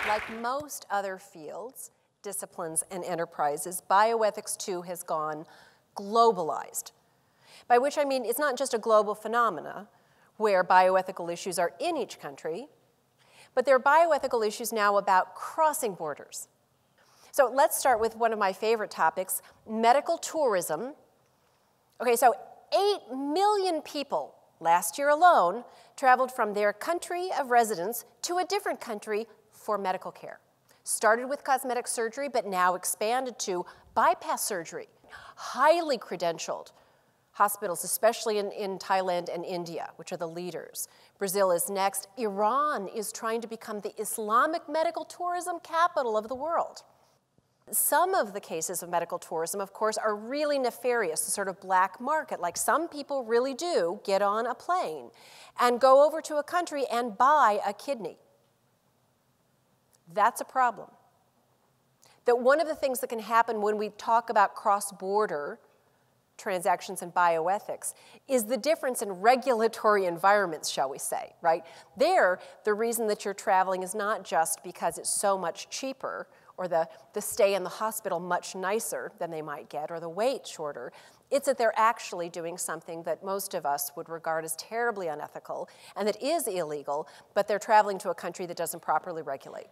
Like most other fields, disciplines, and enterprises, bioethics too has gone globalized. By which I mean it's not just a global phenomena where bioethical issues are in each country, but there are bioethical issues now about crossing borders. So let's start with one of my favorite topics, medical tourism. Okay, so 8 million people last year alone traveled from their country of residence to a different country for medical care. Started with cosmetic surgery, but now expanded to bypass surgery. Highly credentialed hospitals, especially in Thailand and India, which are the leaders. Brazil is next. Iran is trying to become the Islamic medical tourism capital of the world. Some of the cases of medical tourism, of course, are really nefarious, a sort of black market. Like some people really do get on a plane and go over to a country and buy a kidney. That's a problem. That one of the things that can happen when we talk about cross-border transactions in bioethics is the difference in regulatory environments, shall we say, right? There, the reason that you're traveling is not just because it's so much cheaper or the stay in the hospital much nicer than they might get or the wait shorter. It's that they're actually doing something that most of us would regard as terribly unethical and that is illegal, but they're traveling to a country that doesn't properly regulate.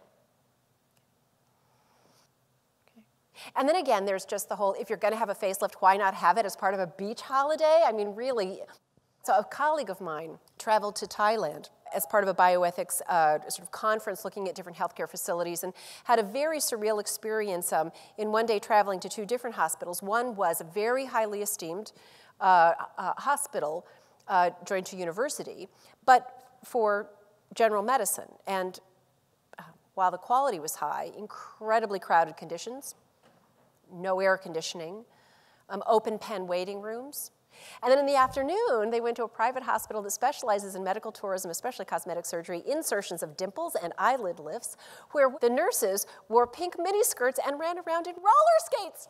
And then again, there's just the whole, if you're going to have a facelift, why not have it as part of a beach holiday? I mean, really. So a colleague of mine traveled to Thailand as part of a bioethics sort of conference looking at different healthcare facilities and had a very surreal experience in one day traveling to 2 different hospitals. One was a very highly esteemed hospital, Georgetown University, but for general medicine. And while the quality was high, incredibly crowded conditions, no air conditioning, open pen waiting rooms. And then in the afternoon, they went to a private hospital that specializes in medical tourism, especially cosmetic surgery, insertions of dimples and eyelid lifts, where the nurses wore pink miniskirts and ran around in roller skates.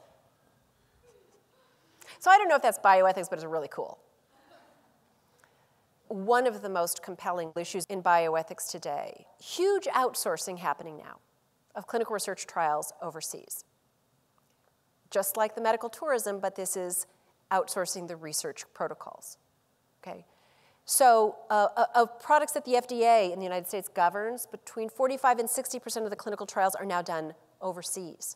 So I don't know if that's bioethics, but it's really cool. One of the most compelling issues in bioethics today, huge outsourcing happening now of clinical research trials overseas. Just like the medical tourism, but this is outsourcing the research protocols, okay? So of products that the FDA in the United States governs, between 45 and 60% of the clinical trials are now done overseas.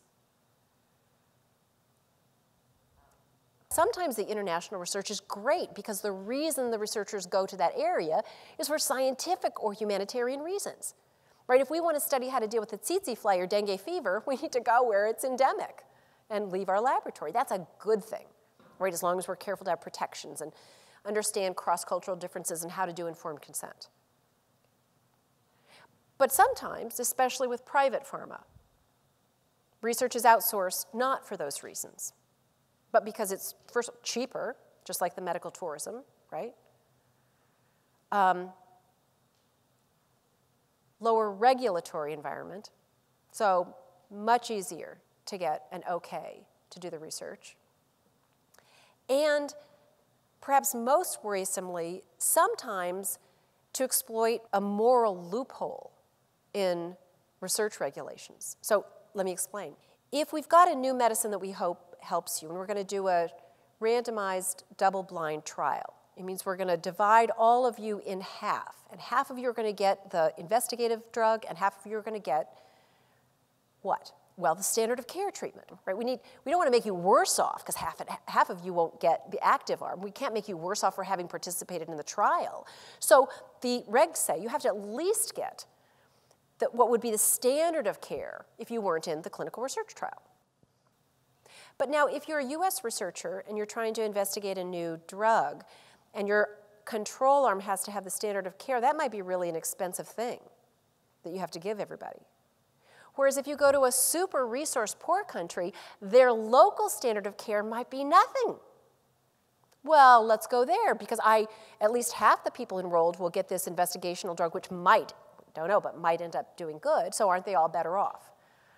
Sometimes the international research is great because the reason the researchers go to that area is for scientific or humanitarian reasons, right? If we want to study how to deal with the tsetse fly or dengue fever, we need to go where it's endemic and leave our laboratory. That's a good thing, right, as long as we're careful to have protections and understand cross-cultural differences and how to do informed consent. But sometimes, especially with private pharma, research is outsourced not for those reasons, but because it's, first, cheaper, just like the medical tourism, right? Lower regulatory environment, so much easier to get an okay to do the research. And perhaps most worrisomely, sometimes to exploit a moral loophole in research regulations. So let me explain. If we've got a new medicine that we hope helps you, and we're going to do a randomized double-blind trial, it means we're going to divide all of you in half, and half of you are going to get the investigative drug, and half of you are going to get what? Well, the standard of care treatment, right? We don't want to make you worse off because half of you won't get the active arm. We can't make you worse off for having participated in the trial. So the regs say you have to at least get what would be the standard of care if you weren't in the clinical research trial. But now if you're a US researcher and you're trying to investigate a new drug and your control arm has to have the standard of care, that might be really an expensive thing that you have to give everybody. Whereas if you go to a super resource-poor country, their local standard of care might be nothing. Well, let's go there because at least half the people enrolled will get this investigational drug, which might, don't know, but might end up doing good, so aren't they all better off?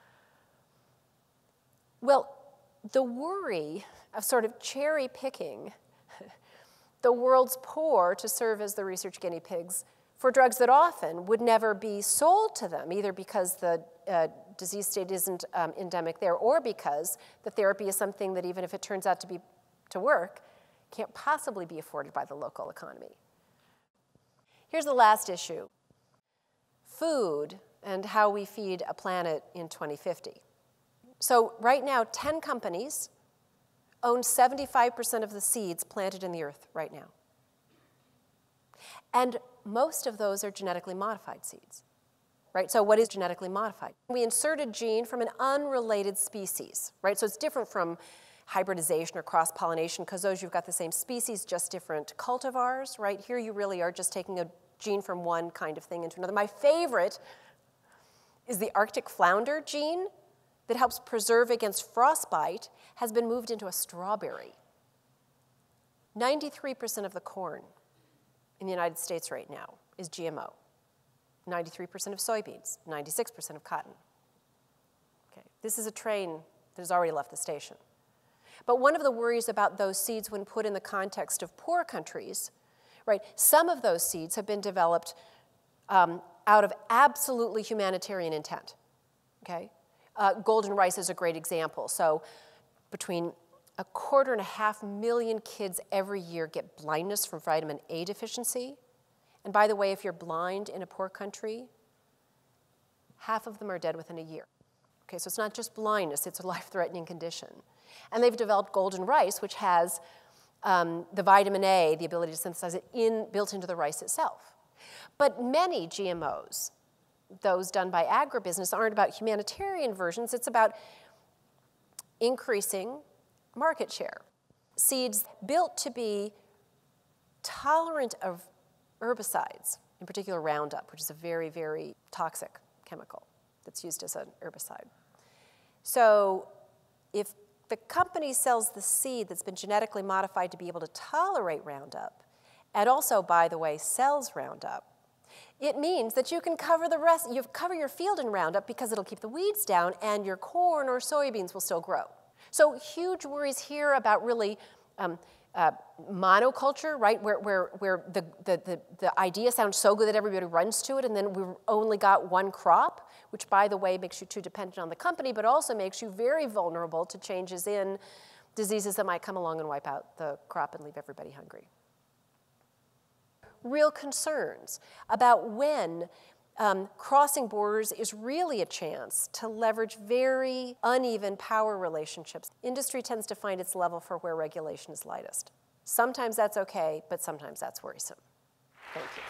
Well, the worry of sort of cherry-picking the world's poor to serve as the research guinea pigs for drugs that often would never be sold to them, either because the disease state isn't endemic there or because the therapy is something that, even if it turns out to work, can't possibly be afforded by the local economy. Here's the last issue: food and how we feed a planet in 2050. So right now, 10 companies own 75% of the seeds planted in the earth right now. And most of those are genetically modified seeds, right? So what is genetically modified? We insert a gene from an unrelated species, right? So it's different from hybridization or cross-pollination, because those you've got the same species, just different cultivars, right? Here you really are just taking a gene from one kind of thing into another. My favorite is the Arctic flounder gene that helps preserve against frostbite has been moved into a strawberry. 93% of the corn in the United States right now is GMO. 93% of soybeans, 96% of cotton. Okay. This is a train that has already left the station. But one of the worries about those seeds when put in the context of poor countries, right, some of those seeds have been developed out of absolutely humanitarian intent, okay? Golden rice is a great example. So between 250 million kids every year get blindness from vitamin A deficiency. And by the way, if you're blind in a poor country, half of them are dead within a year. Okay, so it's not just blindness, it's a life-threatening condition. And they've developed golden rice, which has the vitamin A, the ability to synthesize it, built into the rice itself. But many GMOs, those done by agribusiness, aren't about humanitarian versions, it's about increasing market share. Seeds built to be tolerant of herbicides, in particular Roundup, which is a very, very toxic chemical that's used as an herbicide. So if the company sells the seed that's been genetically modified to be able to tolerate Roundup, and also, by the way, sells Roundup, it means that you can cover cover your field in Roundup because it'll keep the weeds down and your corn or soybeans will still grow. So huge worries here about really monoculture, right, where the idea sounds so good that everybody runs to it, and then we've only got one crop, which, by the way, makes you too dependent on the company, but also makes you very vulnerable to changes in diseases that might come along and wipe out the crop and leave everybody hungry. Real concerns about when crossing borders is really a chance to leverage very uneven power relationships. Industry tends to find its level for where regulation is lightest. Sometimes that's okay, but sometimes that's worrisome. Thank you.